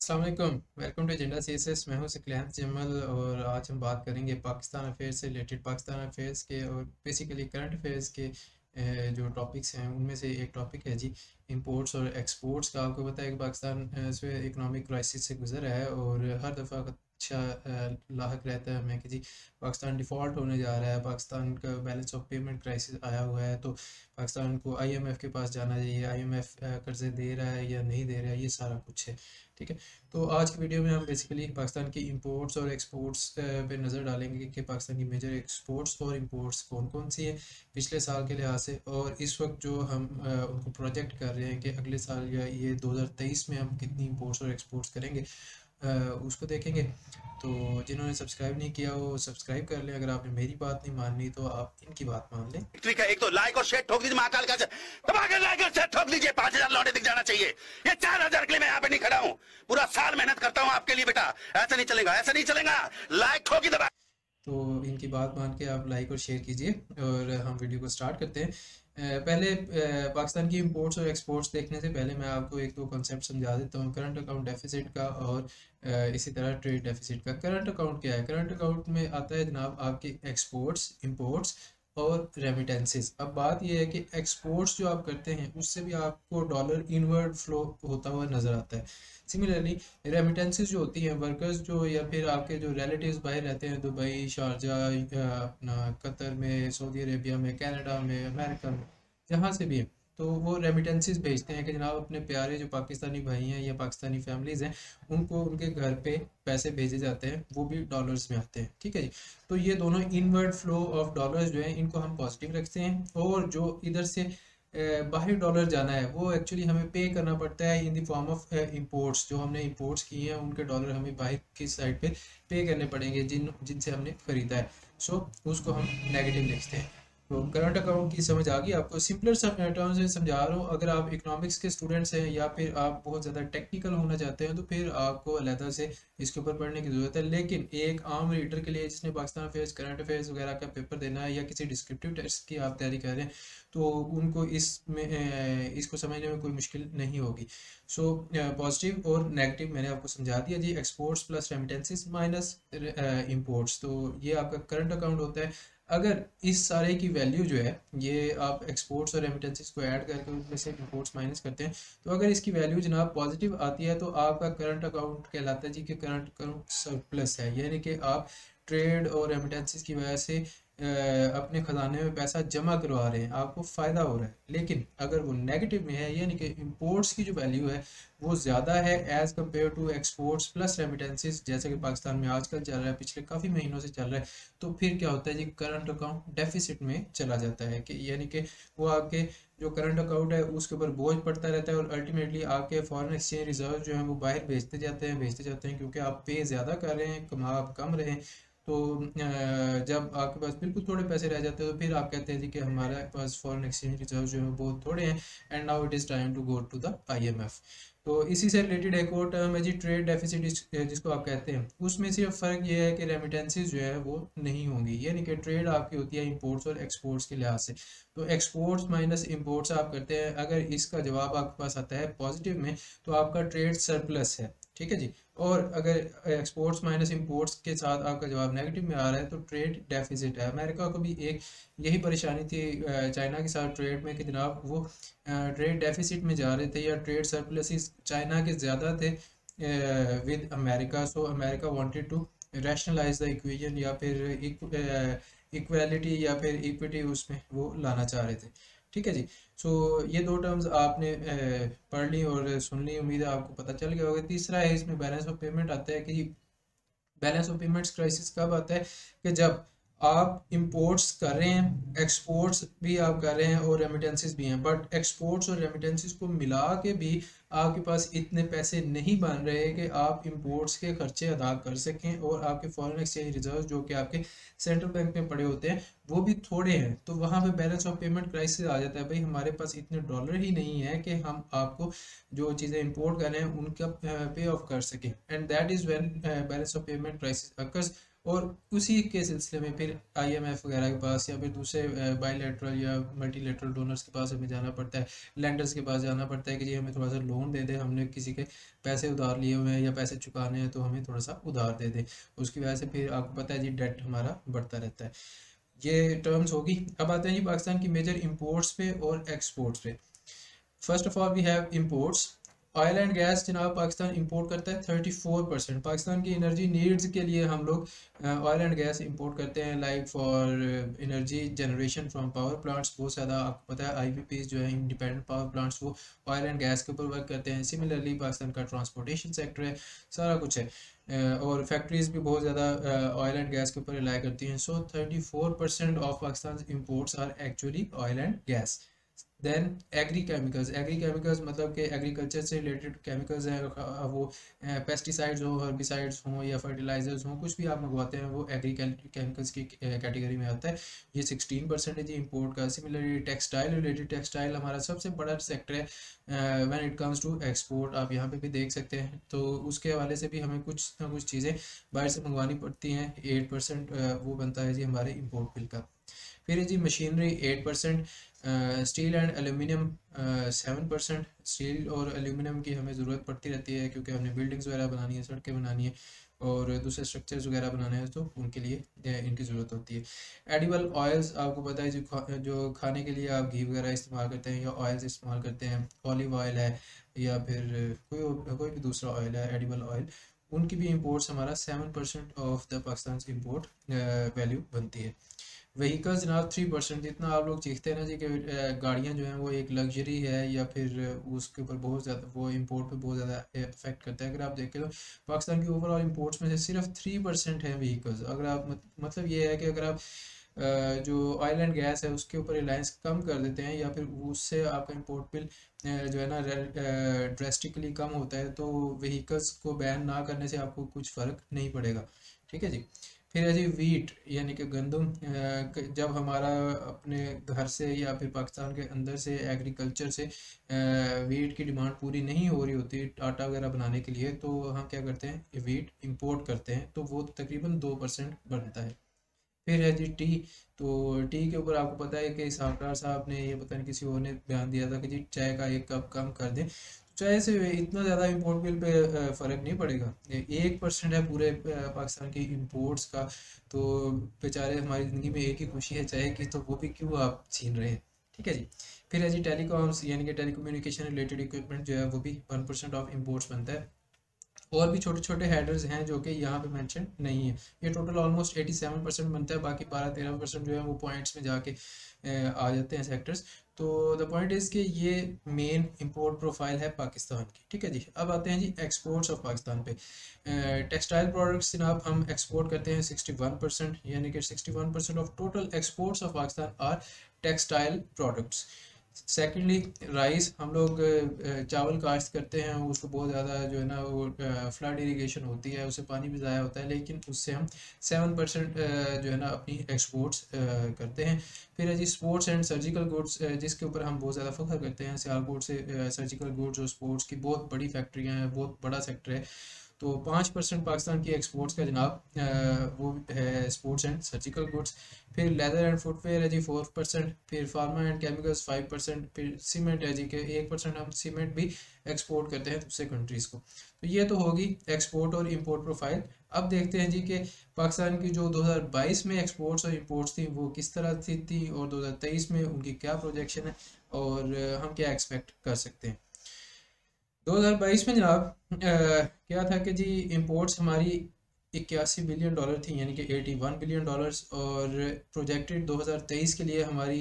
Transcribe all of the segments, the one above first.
अस्सलाम वालेकुम, welcome to agenda CSS. मैं हूं सिकलैन जमल और आज हम बात करेंगे पाकिस्तान अफेयर्स से रिलेटेड, पाकिस्तान अफेयर्स के और बेसिकली करंट अफेयर्स के जो टॉपिक्स हैं उनमें से एक टॉपिक है जी इंपोर्ट्स और एक्सपोर्ट्स का। आपको पता है कि पाकिस्तान इसमें इकोनॉमिक क्राइसिस से गुजर रहा है और हर दफ़ा अच्छा लाहक रहता है हमें कि जी पाकिस्तान डिफ़ॉल्ट होने जा रहा है, पाकिस्तान का बैलेंस ऑफ पेमेंट क्राइसिस आया हुआ है, तो पाकिस्तान को आईएमएफ के पास जाना चाहिए, आईएमएफ कर्जे दे रहा है या नहीं दे रहा है, ये सारा कुछ है। ठीक है, तो आज की वीडियो में हम बेसिकली पाकिस्तान की इंपोर्ट्स और एक्सपोर्ट्स पे नज़र डालेंगे कि पाकिस्तान की मेजर एक्सपोर्ट्स और इंपोर्ट्स कौन कौन सी हैं पिछले साल के लिहाज से, और इस वक्त जो हम उनको प्रोजेक्ट कर रहे हैं कि अगले साल या ये 2023 में हम कितनी इंपोर्ट्स और एक्सपोर्ट्स करेंगे, उसको देखेंगे। तो जिन्होंने सब्सक्राइब नहीं किया वो सब्सक्राइब कर लें, अगर आपने मेरी बात नहीं माननी तो आप इनकी बात मान लें। ठीक है, एक तो लाइक और शेयर ठोक दीजिए, महाकाल का दबा के लाइक और शेयर ठोक दीजिए। 5,000 लौटे दिख जाना चाहिए। ये 4,000 के लिए मैं यहाँ पे नहीं खड़ा हूँ, पूरा साल मेहनत करता हूँ आपके लिए बेटा। ऐसा नहीं चलेगा, ऐसा नहीं चलेगा। लाइक ठोकी दबा। तो इनकी बात मान के आप लाइक और शेयर कीजिए और हम वीडियो को स्टार्ट करते हैं। पहले पाकिस्तान की इंपोर्ट्स और एक्सपोर्ट्स देखने से पहले मैं आपको एक दो कॉन्सेप्ट समझा देता हूँ, करंट अकाउंट डेफिसिट का और इसी तरह ट्रेड डेफिसिट का। करंट अकाउंट क्या है? करंट अकाउंट में आता है जनाब आपकी एक्सपोर्ट्स, इंपोर्ट्स और रेमिटेंसेस। अब बात यह है कि एक्सपोर्ट्स जो आप करते हैं उससे भी आपको डॉलर इनवर्ड फ्लो होता हुआ नज़र आता है। सिमिलरली रेमिटेंसेस जो होती हैं, वर्कर्स जो या फिर आपके जो रिलेटिव्स बाहर रहते हैं, दुबई, शारजा, अपना कतर में, सऊदी अरेबिया में, कनाडा में, अमेरिका में, जहाँ से भी है, तो वो रेमिटेंसेस भेजते हैं कि जनाब अपने प्यारे जो पाकिस्तानी भाई हैं या पाकिस्तानी फैमिलीज़ हैं उनको उनके घर पे पैसे भेजे जाते हैं, वो भी डॉलर्स में आते हैं। ठीक है जी, तो ये दोनों इनवर्ड फ्लो ऑफ डॉलर्स जो हैं इनको हम पॉजिटिव रखते हैं, और जो इधर से बाहर डॉलर जाना है वो एक्चुअली हमें पे करना पड़ता है in the form of imports. जो हमने इंपोर्ट्स किए हैं उनके डॉलर हमें बाहर की साइड पे पे करने पड़ेंगे जिनसे हमने खरीदा है। सो उसको हम नेगेटिव लिखते हैं। तो करंट अकाउंट की समझ आ गई आपको? सिंपलर टर्म्स में समझा रहा हूँ। अगर आप इकोनॉमिक्स के स्टूडेंट्स हैं या फिर आप बहुत ज़्यादा टेक्निकल होना चाहते हैं तो फिर आपको अलहदा से इसके ऊपर पढ़ने की ज़रूरत है, लेकिन एक आम रीडर के लिए जिसने पाकिस्तान अफेयर्स, करंट अफेयर्स वगैरह का पेपर देना है या किसी डिस्क्रिप्टिव टेस्ट की आप तैयारी कर रहे हैं तो उनको इसको समझने में कोई मुश्किल नहीं होगी। सो पॉजिटिव और नेगेटिव मैंने आपको समझा दिया जी। Exports plus remittances minus imports, तो ये आपका करंट अकाउंट होता है। अगर इस सारे की वैल्यू जो है, ये आप एक्सपोर्ट्स और रेमिटेंसेस को ऐड करके उनमें से इंपोर्ट्स माइनस करते हैं, तो अगर इसकी वैल्यू जनाब पॉजिटिव आती है तो आपका करंट अकाउंट कहलाता है जी कि करंट अकाउंट सरप्लस है, यानी कि आप ट्रेड और रेमिटेंसेस की वजह से अपने ख़जाने में पैसा जमा करवा रहे हैं, आपको फ़ायदा हो रहा है। लेकिन अगर वो नेगेटिव में है, यानी कि इंपोर्ट्स की जो वैल्यू है वो ज़्यादा है as compare to exports plus remittances, जैसे कि पाकिस्तान में आजकल चल रहा है, पिछले काफ़ी महीनों से चल रहा है, तो फिर क्या होता है जी, करंट अकाउंट डेफिसिट में चला जाता है। कि यानी कि वो आपके जो करंट अकाउंट है उसके ऊपर बोझ पड़ता रहता है और अल्टीमेटली आपके फॉरेन एक्सचेंज रिजर्व जो है वो बाहर भेजते जाते हैं, क्योंकि आप पे ज़्यादा कर रहे हैं, कमा आप कम रहे हैं। तो जब आपके पास बिल्कुल थोड़े पैसे रह जाते हैं तो फिर आप कहते हैं जी कि हमारे पास फॉरेन एक्सचेंज रिजर्व जो है बहुत थोड़े हैं, and now it is time to go to the IMF. तो इसी से रिलेटेड एक और टर्म है जी ट्रेड डेफिसिट, जिसको आप कहते हैं। उसमें सिर्फ फ़र्क ये है कि रेमिटेंसेस जो है वो नहीं होंगी, यानी कि ट्रेड आपकी होती है इंपोर्ट्स और एक्सपोर्ट्स के लिहाज से। तो एक्सपोर्ट्स माइनस इंपोर्ट्स आप करते हैं, अगर इसका जवाब आपके पास आता है पॉजिटिव में तो आपका ट्रेड सरप्लस है। ठीक है जी, और अगर एक्सपोर्ट्स माइनस इंपोर्ट्स के साथ आपका जवाब नेगेटिव में आ रहा है तो ट्रेड डेफिसिट है। अमेरिका को भी एक यही परेशानी थी चाइना के साथ ट्रेड में कि जनाब वो ट्रेड डेफिसिट में जा रहे थे या ट्रेड सरप्लसेस चाइना के ज़्यादा थे with America. So America wanted to rationalise the equation या फिर इक्वालिटी या फिर इक्विटी उसमें वो लाना चाह रहे थे। ठीक है जी, सो ये दो टर्म्स आपने पढ़ ली और सुन ली, उम्मीद है आपको पता चल गया होगा। तीसरा है इसमें बैलेंस ऑफ पेमेंट आता है कि बैलेंस ऑफ पेमेंट्स क्राइसिस कब आता है कि जब आप इंपोर्ट्स कर रहे हैं, एक्सपोर्ट्स भी आप कर रहे हैं और रेमिटेंसेस भी हैं, बट एक्सपोर्ट्स और रेमिटेंसेस को मिला के भी आपके पास इतने पैसे नहीं बन रहे कि आप इंपोर्ट्स के खर्चे अदा कर सकें, और आपके फॉरेन एक्सचेंज रिजर्व जो कि आपके सेंट्रल बैंक में पड़े होते हैं वो भी थोड़े हैं, तो वहाँ पे बैलेंस ऑफ पेमेंट क्राइसिस आ जाता है। भाई हमारे पास इतने डॉलर ही नहीं है कि हम आपको जो चीज़ें इंपोर्ट कर रहे हैं उनका पे ऑफ कर सकें, and that is when balance of payment crisis occurs. और उसी के सिलसिले में फिर IMF वगैरह के पास या फिर दूसरे बायलैटरल या मल्टीलेटरल डोनर्स के पास हमें जाना पड़ता है, लेंडर्स के पास जाना पड़ता है कि जी हमें थोड़ा सा लोन दे दे, हमने किसी के पैसे उधार लिए हुए हैं या पैसे चुकाने हैं तो हमें थोड़ा सा उधार दे दे। उसकी वजह से फिर आपको पता है जी डेट हमारा बढ़ता रहता है। ये टर्म्स होगी। अब आते हैं जी पाकिस्तान की मेजर इंपोर्ट्स पे और एक्सपोर्ट्स पे। First of all we have imports. Oil and gas जनाब पाकिस्तान इंपोर्ट करता है 34%। पाकिस्तान की एनर्जी नीड्स के लिए हम लोग ऑयल एंड गैस इंपोर्ट करते हैं, like for energy generation from power plants. बहुत ज़्यादा आपको पता है IPPs जो है इंडिपेंडेंट पावर प्लांट्स, वो ऑयल एंड गैस के ऊपर वर्क करते हैं। सिमिलरली पाकिस्तान का ट्रांसपोर्टेशन सेक्टर है, सारा कुछ है, और फैक्ट्रीज भी बहुत ज़्यादा ऑयल एंड गैस के ऊपर रिलाई करती हैं। So 34% of Pakistan imports are actually oil and gas. Then agri chemicals मतलब कि एग्रीकल्चर से रिलेटेड केमिकल्स हैं, वो पेस्टिसाइड्स हो, हर्बिसाइड्स हों या फर्टिलाइजर्स हों, कुछ भी आप मंगवाते हैं वो एग्री केमिकल्स की कैटेगरी में आता है। ये 16% है जी इंपोर्ट का। सिमिलरली टेक्सटाइल हमारा सबसे बड़ा सेक्टर है when it comes to export. आप यहाँ पे भी देख सकते हैं, तो उसके हवाले से भी हमें कुछ ना कुछ चीज़ें बाहर से मंगवानी पड़ती हैं। 8% वो बनता है जी हमारे इम्पोर्ट बिल का। फिर है जी machinery 8%, steel and aluminium 7%। Steel और एल्यूमिनियम की हमें ज़रूरत पड़ती रहती है क्योंकि हमने बिल्डिंग्स वगैरह बनानी है, सड़कें बनानी है और दूसरे स्ट्रक्चर्स वगैरह बनाने हैं, तो उनके लिए इनकी ज़रूरत होती है। एडिबल ऑयल्स आपको पता है जो खाने के लिए आप घी वगैरह इस्तेमाल करते हैं या ऑयल्स इस्तेमाल करते हैं, ऑलिव ऑयल है या फिर कोई भी दूसरा ऑयल है, एडिबल ऑयल, उनकी भी इंपोर्ट्स हमारा 7% of the Pakistan import value बनती है। व्हीकल्स जनाब 3%। जितना आप लोग चीखते हैं ना जी कि गाड़ियाँ जो हैं वो एक लग्जरी है या फिर उसके ऊपर बहुत ज़्यादा वो इंपोर्ट पे बहुत ज़्यादा इफेक्ट करता है, अगर आप देखें तो पाकिस्तान की ओवरऑल इंपोर्ट्स में से सिर्फ 3% है व्हीकल्स। अगर आप मतलब ये है कि अगर आप जो ऑयल एंड गैस है उसके ऊपर रिलायंस कम कर देते हैं या फिर उससे आपका इंपोर्ट बिल जो है ना ड्रेस्टिकली कम होता है, तो व्हीकल्स को बैन ना करने से आपको कुछ फ़र्क नहीं पड़ेगा। ठीक है जी। फिर है जी वीट यानी कि गंदम। जब हमारा अपने घर से या फिर पाकिस्तान के अंदर से एग्रीकल्चर से वीट की डिमांड पूरी नहीं हो रही होती आटा वगैरह बनाने के लिए, तो हम क्या करते हैं वीट इंपोर्ट करते हैं, तो वो तकरीबन 2% बनता है। फिर है जी टी। तो टी के ऊपर आपको पता है कि साहबकार साहब ने, ये पता नहीं किसी और ने बयान दिया था कि जी चाय का 1 कप कम कर दें, चाय से इतना ज़्यादा इम्पोर्ट बिल पे फ़र्क नहीं पड़ेगा। 1% है पूरे पाकिस्तान की इम्पोर्ट्स का, तो बेचारे हमारी ज़िंदगी में एक ही खुशी है चाय की, तो वो भी क्यों आप छीन रहे हैं। ठीक है जी। फिर है जी टेलीकॉम्स यानी कि टेलीकम्युनिकेशन रिलेटेड इक्विपमेंट जो है वो भी 1% ऑफ इम्पोर्ट्स बनता है। और भी छोटे छोटे हेडर्स हैं जो कि यहाँ पे मेंशन नहीं है। ये टोटल ऑलमोस्ट 87% बनता है, बाकी 12-13% जो है वो पॉइंट्स में जाके आ जाते हैं सेक्टर्स। तो द पॉइंट इज़ कि ये मेन इंपोर्ट प्रोफाइल है पाकिस्तान की। ठीक है जी। अब आते हैं जी एक्सपोर्ट्स ऑफ पाकिस्तान पे। टेक्सटाइल प्रोडक्ट्स जनाब हम एक्सपोर्ट करते हैं 61%, यानी कि 61% of total exports of Pakistan are textile products. Secondly rice, हम लोग चावल काश्त करते हैं, उसको बहुत ज़्यादा जो है ना वो फ्लड इरिगेशन होती है, उससे पानी भी ज़ाया होता है, लेकिन उससे हम 7% जो है ना अपनी एक्सपोर्ट्स करते हैं। फिर है जी स्पोर्ट्स एंड सर्जिकल गुड्स, जिसके ऊपर हम बहुत ज़्यादा फख्र करते हैं। सियालकोट से सर्जिकल गुड्स और स्पोर्ट्स की बहुत बड़ी फैक्ट्रियाँ हैं, बहुत बड़ा सेक्टर है। तो 5% पाकिस्तान की एक्सपोर्ट्स का जनाब वो है स्पोर्ट्स एंड सर्जिकल गुड्स। फिर लेदर एंड फुटवेयर है जी 4%। फिर फार्मा एंड केमिकल्स 5%। फिर सीमेंट है जी के 1% हम सीमेंट भी एक्सपोर्ट करते हैं दूसरे कंट्रीज़ को। तो ये तो होगी एक्सपोर्ट और इंपोर्ट प्रोफाइल। अब देखते हैं जी कि पाकिस्तान की जो 2022 में एक्सपोर्ट्स और इंपोर्ट्स थी वो किस तरह थी और 2023 में उनकी क्या प्रोजेक्शन है और हम क्या एक्सपेक्ट कर सकते हैं। 2022 में जनाब क्या था कि जी इंपोर्ट्स हमारी 81 बिलियन डॉलर थी, यानी कि 81 बिलियन डॉलर्स, और प्रोजेक्टेड 2023 के लिए हमारी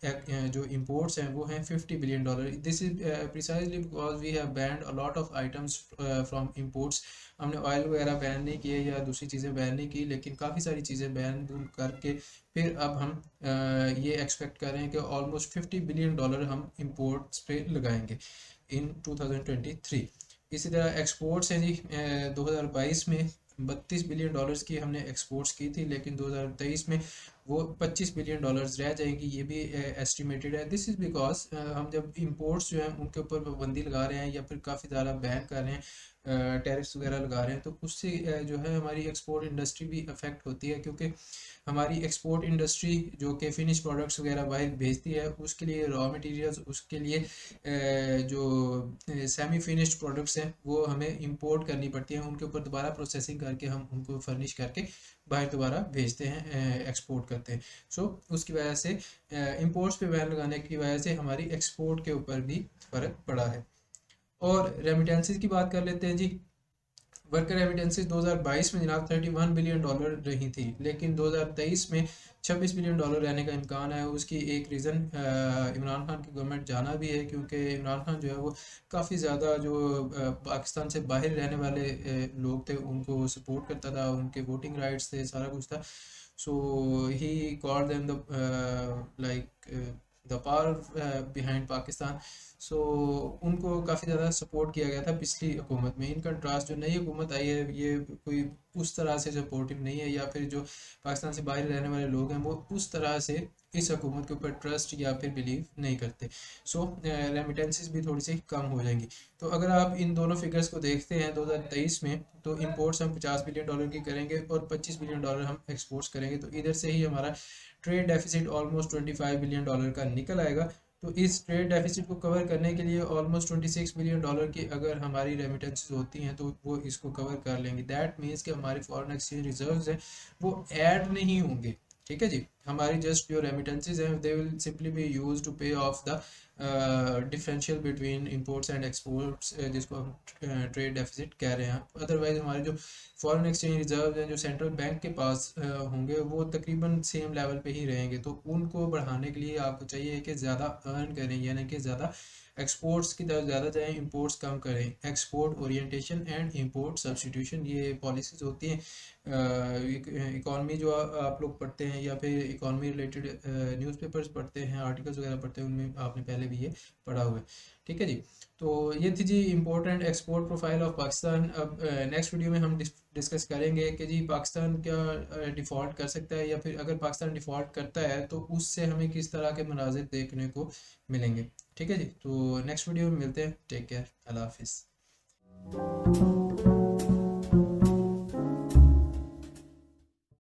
जो इंपोर्ट्स हैं वो हैं 50 billion dollar. This is precisely because we have banned a lot of items from imports. हमने ऑयल वगैरह बैन नहीं किए या दूसरी चीज़ें बैन नहीं की, लेकिन काफ़ी सारी चीज़ें बैन करके फिर अब हम ये एक्सपेक्ट कर रहे हैं कि ऑलमोस्ट 50 बिलियन डॉलर हम इंपोर्ट्स पे लगाएंगे इन 2023। इसी तरह एक्सपोर्ट्स हैं जी 2022 में 32 बिलियन डॉलर्स की हमने एक्सपोर्ट्स की थी, लेकिन 2023 में वो $25 बिलियन रह जाएंगी, ये भी एस्टिमेटेड है। दिस इज़ बिकॉज हम जब इंपोर्ट्स जो हैं उनके ऊपर पाबंदी लगा रहे हैं या फिर काफ़ी ज़्यादा बैन कर रहे हैं, टैरिफ्स वगैरह लगा रहे हैं, तो उससे जो है हमारी एक्सपोर्ट इंडस्ट्री भी अफेक्ट होती है, क्योंकि हमारी एक्सपोर्ट इंडस्ट्री जो कि फिनिश प्रोडक्ट्स वगैरह बाहर भेजती है, उसके लिए रॉ मटेरियल्स, उसके लिए जो सेमी फिनिश्ड प्रोडक्ट्स हैं वो हमें इंपोर्ट करनी पड़ती हैं, उनके ऊपर दोबारा प्रोसेसिंग करके हम उनको फर्निश करके बाहर दोबारा भेजते हैं, एक्सपोर्ट करते हैं। सो उसकी वजह से इंपोर्ट्स पे बैन लगाने की वजह से हमारी एक्सपोर्ट के ऊपर भी फ़र्क पड़ा है। और रेमिटेंसेस की बात कर लेते हैं जी। वर्कर रेमिटेंसेस 2022 में जनाब $31 बिलियन रही थी, लेकिन 2023 में $26 बिलियन रहने का इम्कान है। उसकी एक रीज़न इमरान खान की गवर्नमेंट जाना भी है, क्योंकि इमरान खान जो है वो काफ़ी ज़्यादा जो पाकिस्तान से बाहर रहने वाले लोग थे उनको सपोर्ट करता था, उनके वोटिंग राइट्स थे, सारा कुछ था। So he called them the power behind Pakistan. So उनको काफ़ी ज़्यादा सपोर्ट किया गया था पिछली हुकूमत में। इन कंट्रास्ट जो नई हुकूमत आई है ये कोई उस तरह से सपोर्टिव नहीं है, या फिर जो पाकिस्तान से बाहर रहने वाले लोग हैं वो उस तरह से इस हुकूमत के ऊपर ट्रस्ट या फिर बिलीव नहीं करते। सो रेमिटेंसेस भी थोड़ी सी कम हो जाएंगी। तो अगर आप इन दोनों फिगर्स को देखते हैं 2023 में, तो इंपोर्ट्स हम $50 बिलियन की करेंगे और $25 बिलियन हम एक्सपोर्ट्स करेंगे, तो इधर से ही हमारा ट्रेड डेफिसिट ऑलमोस्ट $25 बिलियन का निकल आएगा। तो इस ट्रेड डेफिसिट को कवर करने के लिए ऑलमोस्ट $26 बिलियन की अगर हमारी रेमिटेंसेस होती हैं तो वो इसको कवर कर लेंगे। दैट मीन्स कि हमारे फॉरेन एक्सचेंज रिजर्व्स हैं वो ऐड नहीं होंगे, ठीक है जी। हमारी जस्ट जो रेमिटेंसेस हैं they will simply be use to pay off the differential between imports and exports, जिसको हम ट्रेड डेफिसिट कह रहे हैं। अदरवाइज हमारे जो फॉरेन एक्सचेंज रिजर्व हैं जो सेंट्रल बैंक के पास होंगे वो तकरीबन सेम लेवल पे ही रहेंगे। तो उनको बढ़ाने के लिए आपको चाहिए कि ज़्यादा अर्न करें, यानी कि ज़्यादा एक्सपोर्ट्स की तरफ ज़्यादा जाएं, इंपोर्ट्स कम करें। Export orientation and import substitution ये पॉलिसीज़ होती हैं। इकॉनमी जो आप लोग पढ़ते हैं या फिर इकॉनमी रिलेटेड न्यूज़पेपर्स पढ़ते हैं, आर्टिकल्स वगैरह पढ़ते हैं, उनमें आपने पहले भी ये पढ़ा हुआ है, ठीक है जी। तो ये थी जी important export profile of Pakistan. अब नेक्स्ट वीडियो में हम डिस्कस करेंगे कि जी पाकिस्तान क्या डिफ़ॉल्ट कर सकता है, या फिर अगर पाकिस्तान डिफ़ॉल्ट करता है तो उससे हमें किस तरह के मनाजिर देखने को मिलेंगे, ठीक है जी। तो नेक्स्ट वीडियो में मिलते हैं। टेक केयर, अल्लाह हाफिज़।